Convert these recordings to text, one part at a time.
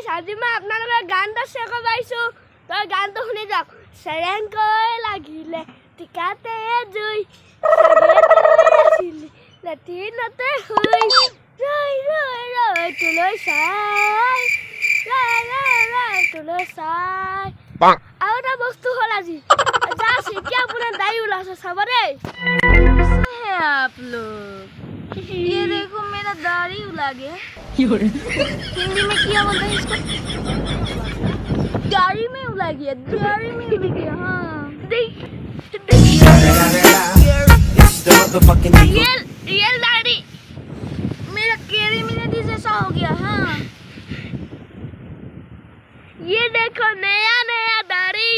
guys আজি মই আপোনালোকৰ গানটা শেষ কৰাইছো তো গানটো শুনি যাওক সেৰেংকৈ লাগিলে টিকাতে জুই সাগেতে আছিল লেটিনতে হৈ ৰৈ ৰৈ ৰৈ তুলৈ চাই তুলৈ চাই আৰু এটা বস্তু হ'ল আজি যা শিকিয়া আপোনাৰ দাই ওলাইছে চাব দেই है आप लोग ये देखो मेरा दाढ़ी उला गया हिंदी में क्या बोलते हैं इसको दाढ़ी में उला गया दाढ़ी में उला गया हाँ रियल दाढ़ी मेरा केरी मिनट जैसा हो गया हाँ ये देखो नया नया दाढ़ी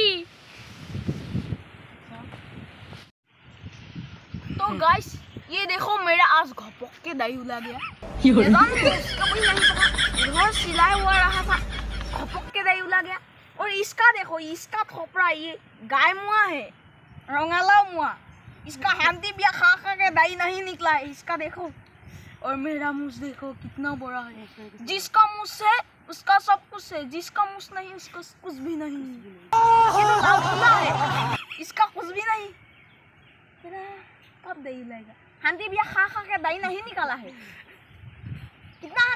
तो गाइस ये देखो मेरा आज घपक के दाढ़ी उला गया इसका भी नहीं पता घर सिलाई हुआ रहा था घपक के दाढ़ी उला गया और इसका देखो इसका थोपड़ा ये गाय मुआ है रंगाला मुआ इसका हांडी बिया खा खा के दाढ़ी नहीं निकला है इसका देखो और मेरा मुंह देखो कितना बड़ा है जिसका मुंह है उसका सब कुछ है जिसका मुंह नहीं उसका कुछ भी नहीं है इसका कुछ भी नहीं कब दही लगेगा हांडी बिया खा खा के दही नहीं निकाला है कितना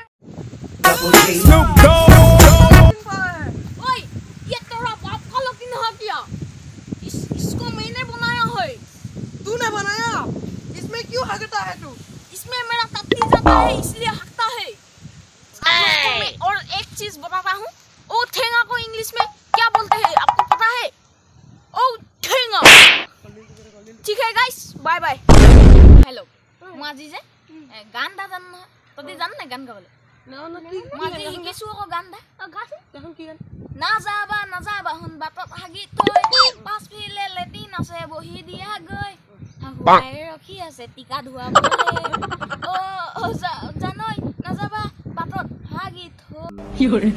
ओए ये तेरा बाप का लेकिन है क्या इसको मैंने बनाया है तूने बनाया इसमें क्यों हकता है तू इसमें मेरा टट्टी जाता है इसलिए हकता है और एक चीज बताता हूँ ओ ठेंगा को इंग्लिश में क्या बोलते हैं आपको पता है ओ ठेंगा ठीक है गाइस बाय बाय हेलो माजी जे गान दा जान ना तदी जान ना गान गाबले माजी हिकेसु को गान दा गासी देखन की गान ना जाबा हुन बाटत हागि तय पास फिले लेटिन আছে বহি দিয়া গৈ হাগুৱাই ৰখি আছে টিকা ধুৱা বলে ও জানই না যাবা বাটত হাগি থৈ ইৰে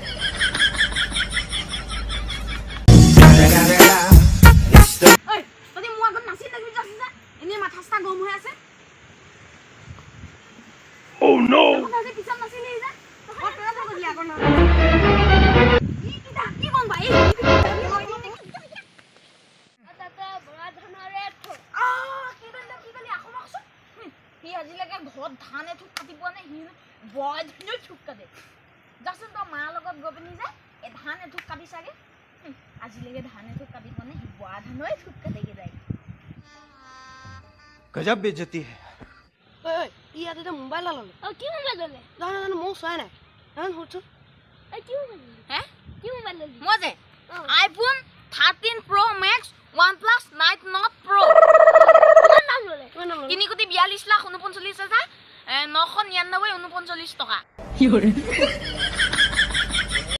ওই তদি মুয়া গন নাচি লাগি যাছে যে এনে মাথাস্তা গম হৈ আছে Oh no তদি পিছন নাচি লৈ যা ও তোরা তো গলি আগন ই কিটা কি বন ভাই আজিলৈকে ঘৰত ধান এঠুক কাটি পোৱা নাই সি বয় ধানে ঠুক কাটে যাচোন তই মাৰ লগত গৈ পিনি যে এই ধান এঠুক কাটি চাগে আজিলৈকে ধান এঠুক কাটি পোৱা নাই সি বয় ধানই ঠুক কাটেগে যায় गजब बेइज्जती है ओए ई आते तो मोबाइल ला ले কি মোবাইল ললে जान मो सोया নাই जान होछ কি মোবাইল হে কি মোবাইল ললে মই যে iPhone 13 Pro Max OnePlus 9 Not Pro কোন নাম ললে কিনি কোটি 42 লাখ 39,999 টকা